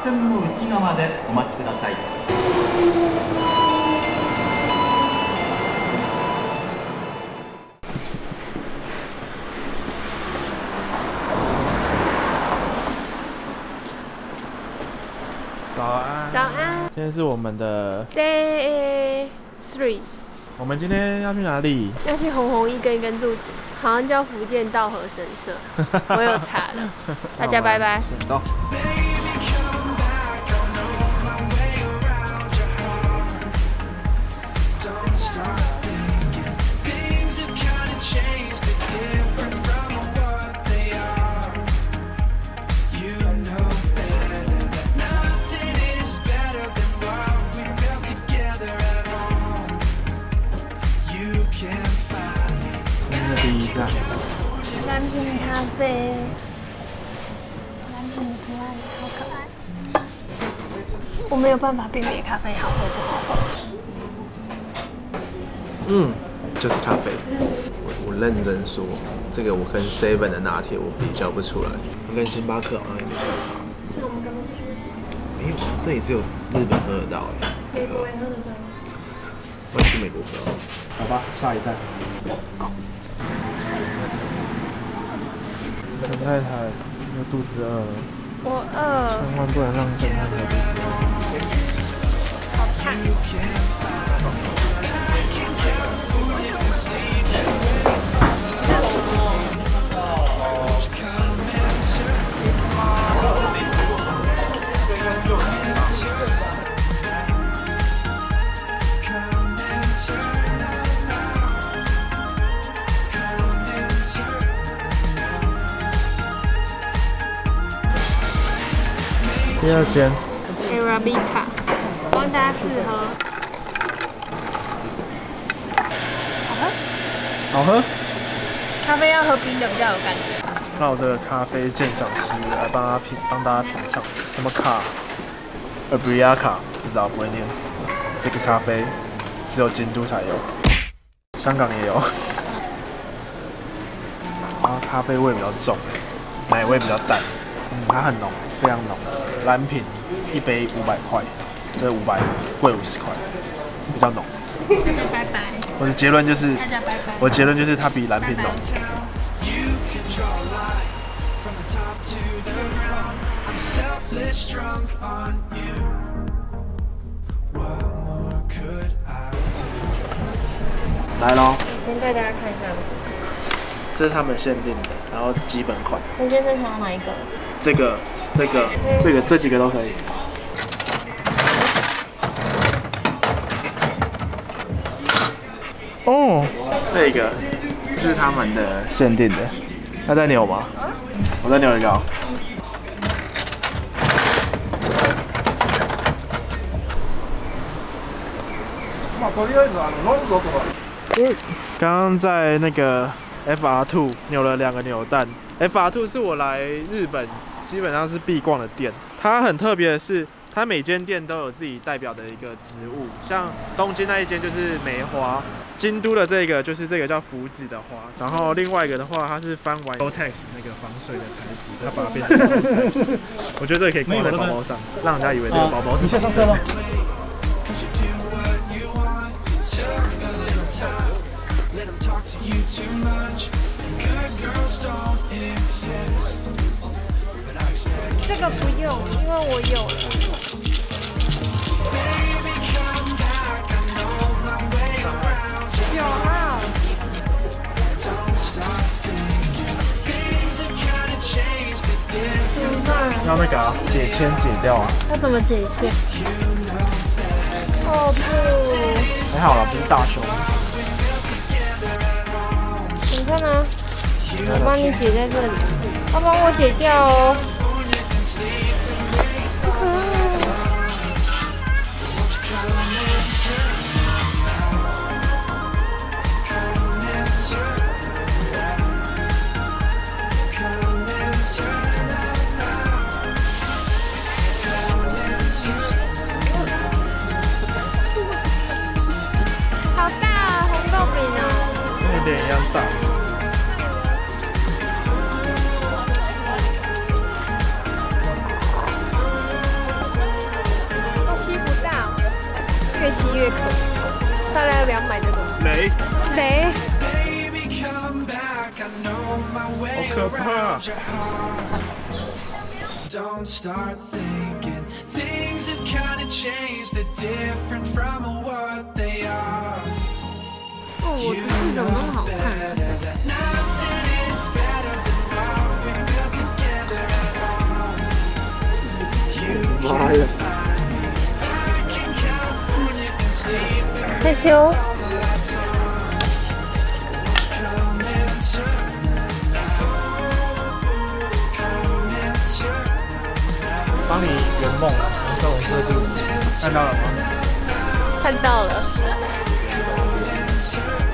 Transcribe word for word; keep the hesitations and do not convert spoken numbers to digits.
線の内側でお待ちください。 早安， 早安。 今天是我们的 Day three， 我们今天要去哪里？ 要去红红一根一根柱子，好像叫福建道和神社，我有查了。大家拜拜。 走。第一站， 蓝瓶咖啡，蓝瓶的图案好可爱。我没有办法辨别咖啡好喝不好喝。 嗯，就是咖啡。我我认真说，这个我跟 Seven 的拿铁我比较不出来，我跟星巴克好像也没啥差。 那我们干嘛去？ 没有，这里只有日本喝得到哎。 美国也喝得到。 我要去美国喝。走吧，下一站。陈太太又肚子饿了， 我饿。 千万不能让陈太太肚子饿。 好烫。 第二间 Arabica， 帮大家试喝。好喝。 好喝。 咖啡要喝冰的比较有感觉。 那我这个咖啡鉴赏师来帮他品，帮大家品尝什么卡 ？Arabica， 不知道不会念。这个咖啡只有京都才有，香港也有。啊，咖啡味比较重，奶味比较淡，嗯，它很浓，非常浓。蓝瓶一杯五百块，这五百贵五十块，比较浓。 大家拜拜。 我的结论就是， 大家拜拜。 我的结论就是它比蓝瓶浓。来咯， 先带大家看一下。 这是他们限定的，然后是基本款。 陈先生想要哪一个？ 这个。这个、这个、这几个都可以。哦，这个是他们的限定的。要再扭吗？我再扭一个。嗯，刚刚在那个 F R 二 扭了两个扭蛋。F R 二 是我来日本基本上是必逛的店，它很特别的是，它每间店都有自己代表的一个植物，像东京那一间就是梅花，京都的这个就是这个叫福子的花，然后另外一个的话，它是翻完 Gore-Tex 那个防水的材质，它把它变成 Gore-Tex， 我觉得这个可以挂在包包上，让人家以为这个包包是防水的。 这个不用，因为我有了。有啊。怎么办？ 要那个啊，解签解掉啊。 要怎么解签？哦不。 还好啦，不是大凶。 你看啊，我帮你解在这里，要帮我解掉哦。好大啊，红豆饼啊！ 跟你脸一样大。 悦可，大家要不要买这个？ 雷， 雷， 好可怕！ Don't start thinking things have kind of changed. They're different from what they are. 哦，我这次怎么那么好看？ Nothing is better than what we built together at home. You can find me back in California and sleep. 害羞。 Come and turn the light. Come and turn. 帮你圆梦啊！红色红色这个看到了吗？ 看到了。 Come and turn.